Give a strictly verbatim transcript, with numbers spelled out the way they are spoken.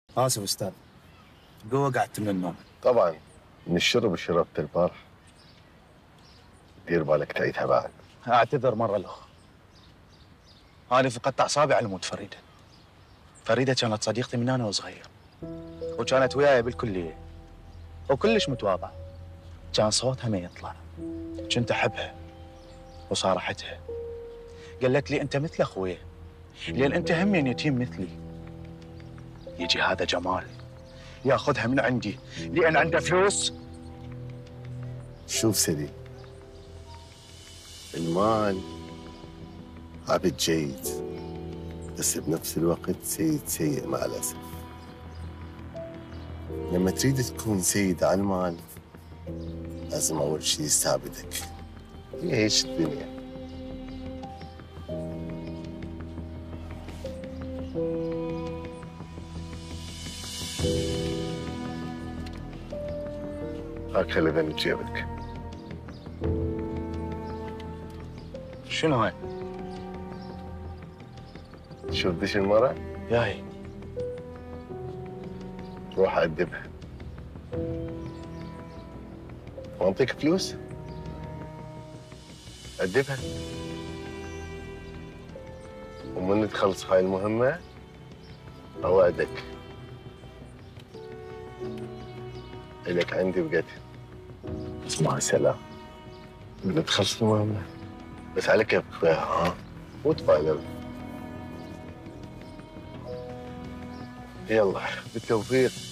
اسف استاذ، قوة قعدت من النوم. طبعا من الشرب شربت البارح. دير بالك تعيدها بعد. اعتذر مرة الاخرى. انا فقدت اعصابي على موت فريدة. فريدة كانت صديقتي من انا وصغير، وكانت وياي بالكلية، وكلش متواضعة. كان صوتها ما يطلع. كنت احبها وصارحتها. قالت لي انت مثل اخوي، لان انت همين يتيم مثلي. يجي هذا جمال ياخذها من عندي لان عنده فلوس. شوف سليم، المال عبد جيد، بس بنفس الوقت سيد سيء مع الأسف. لما تريد تكون سيد على المال لازم أول شيء يستعبدك. هي هيك الدنيا. هاك خلي ذنب جيبك. شنو هاي؟ شوف دش المرة؟ ياهي. روح أدبها وأعطيك فلوس. أدبها، ومن تخلص هاي المهمة أوعدك إلك عندي بقتل. بس مع السلامة. من تخلص المهمة بس على كيفك، ها؟ مو تفايلر. يلا بالتوفيق.